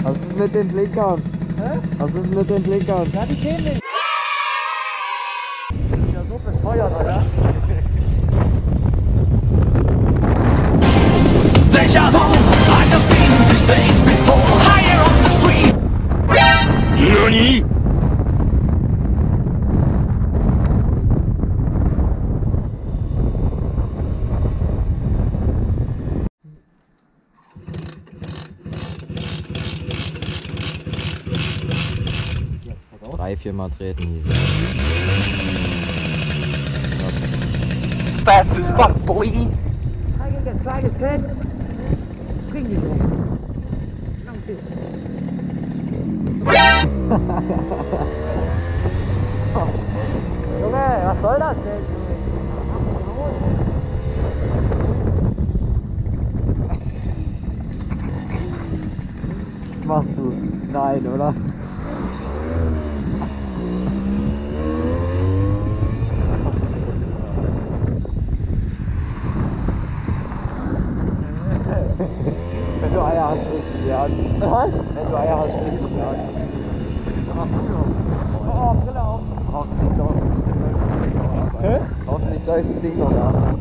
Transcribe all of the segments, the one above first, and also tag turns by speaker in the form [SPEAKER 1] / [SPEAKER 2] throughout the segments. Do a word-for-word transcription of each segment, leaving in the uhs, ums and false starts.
[SPEAKER 1] Was ist mit den Blinkern?
[SPEAKER 2] Hä?
[SPEAKER 1] Was ist mit den Blinkern?
[SPEAKER 2] Ja, die gehen nicht. Ja, so bescheuert, oder?
[SPEAKER 3] Deja vu, I just been in this place before. Higher on the street. NANI?
[SPEAKER 1] Drei, viermal treten hier.
[SPEAKER 3] Fast as fuck, boy.
[SPEAKER 2] Ein kleines Kind. Bring die drum. Lang bis. Junge, was soll das denn?
[SPEAKER 1] Was machst du? Nein, oder? Wenn du Eier hast, sprichst du sie an.
[SPEAKER 2] Was?
[SPEAKER 1] Wenn du Eier hast, sprichst du sie an.
[SPEAKER 2] Oh, Brille auf.
[SPEAKER 1] Hoffentlich soll das Ding noch ab.
[SPEAKER 2] Hä?
[SPEAKER 1] Hoffentlich soll das Ding noch ab.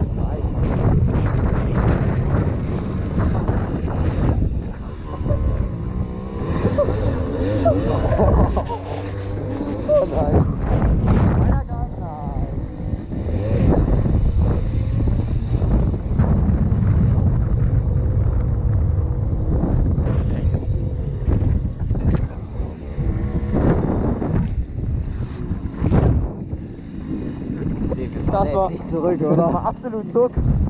[SPEAKER 1] Oh nein.
[SPEAKER 2] Das war
[SPEAKER 1] sich zurück, oder?
[SPEAKER 2] war absolut Zuck.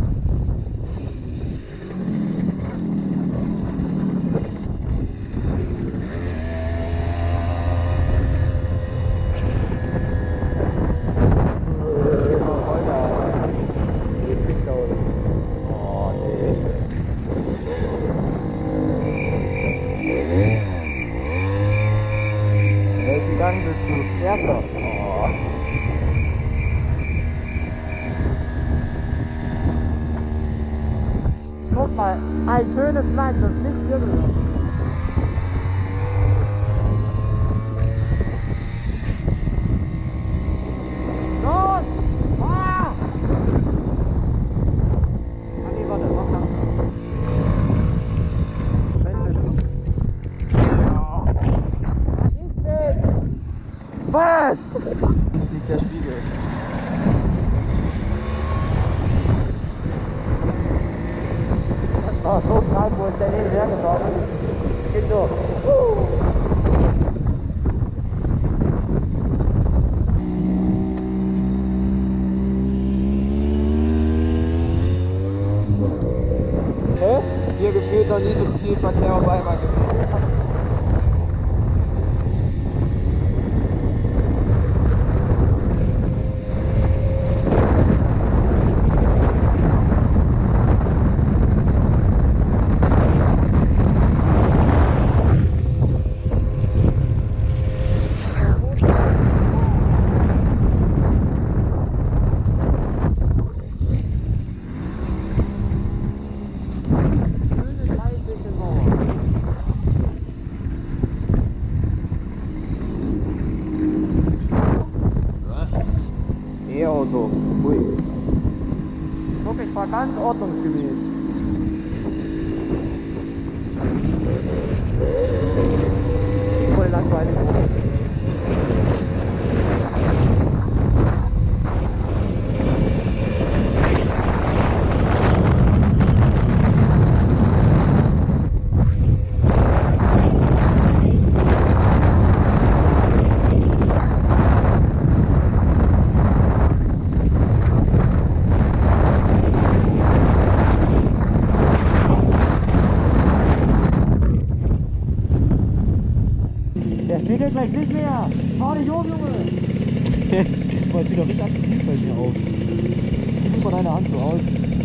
[SPEAKER 1] Oh nee.
[SPEAKER 2] In welchem Gang bist du? Erster.
[SPEAKER 1] Oh.
[SPEAKER 2] Guck mal, ein schönes Land, das nicht hier gehört. Los! Ah! Ah, nee, warte, mach lang. Was ist denn? Was?
[SPEAKER 1] Liegt der Spiegel.
[SPEAKER 2] Oh, so krank, wo ist der neben hergefahren? Geht so. Uh.
[SPEAKER 1] Hä? Hier gefühlt noch nie so viel Verkehr auf einmal gewesen. E-Auto. Ui.
[SPEAKER 2] Guck, ich war ganz ordnungsgemäß. Voll langweilig. Der spiegelt gleich nicht mehr. Fahr dich um, Junge. Boah, das sieht doch richtig aggressiv bei mir aus. Guck mal deine Hand so aus.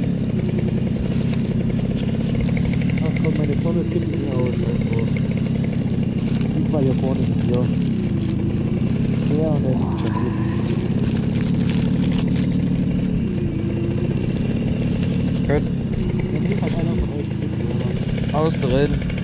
[SPEAKER 2] Ach komm, meine Tonne kippt nicht mehr aus. Also. Guck mal hier vorne. Hier. Ja, und dann ist
[SPEAKER 1] Gut.
[SPEAKER 2] Dann ist halt einer von euch.
[SPEAKER 1] Ausdrehen.